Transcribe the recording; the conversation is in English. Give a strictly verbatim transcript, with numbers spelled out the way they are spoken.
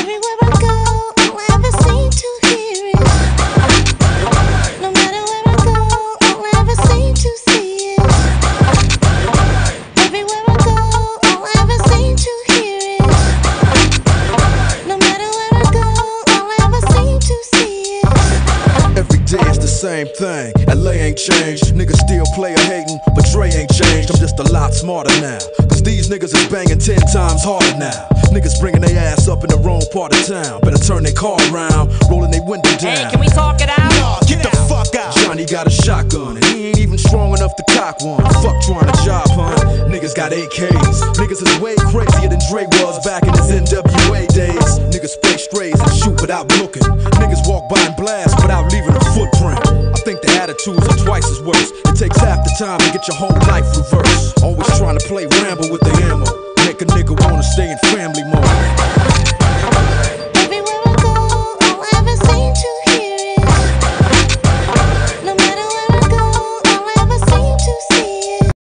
Everywhere I go, all I ever seem to hear is. No matter where I go, all I ever seem to see is. Everywhere I go, all I ever seem to hear is. No matter where I go, all I ever seem to see is. Every day it's the same thing. L A ain't changed. Niggas still player hating, but Dre ain't changed. I'm just a lot smarter now. Cause these niggas is banging ten times harder now. Niggas bringing their ass up in the wrong part of town. Better turn their car around, rolling their window down. Hey, can we talk it out? Nah, get the fuck out. Johnny got a shotgun and he ain't even strong enough to cock one. Fuck trying to job hunt. Niggas got A Ks. Niggas is way crazier than Dre was back in his N W A days. Niggas spray strays and shoot without looking. Niggas walk by and blast without leaving a footprint. I think the attitudes are twice as worse. It takes half the time to get your whole life reversed. Always trying to play Rambo with the ammo. Make a nigga wanna stay in family mode.